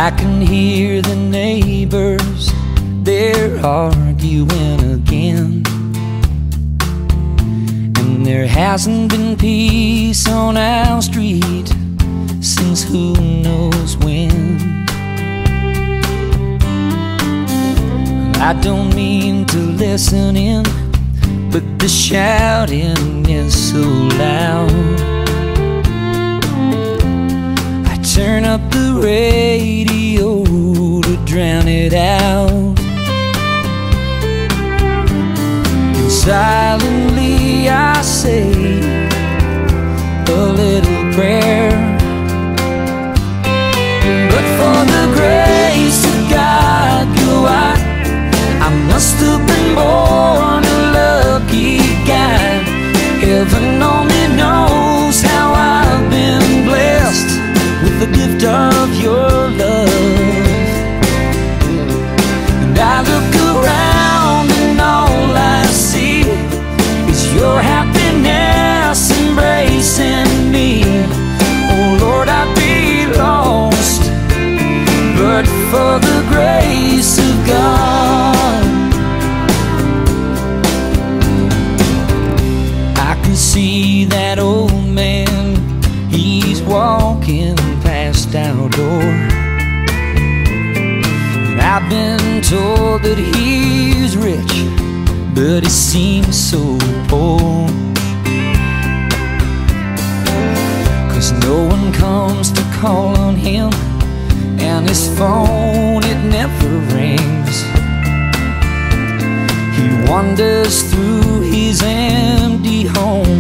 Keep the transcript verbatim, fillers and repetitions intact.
I can hear the neighbors, they're arguing again. And there hasn't been peace on our street since who knows when. I don't mean to listen in, but the shouting is so loud. I turn up the radio to drown it out. And silently I say a little prayer, but for the grace of God, you are, I must have been born a lucky guy. Heaven only knows how I've been blessed with the gift of your love. And I look around and all I see is your happiness embracing me. Oh Lord, I'd be lost but for the grace of God. I can see that old man, he's walking past our door. And I've been told that he's rich, but he seems so poor. 'Cause no one comes to call on him, and his phone, it never rings. He wanders through his empty home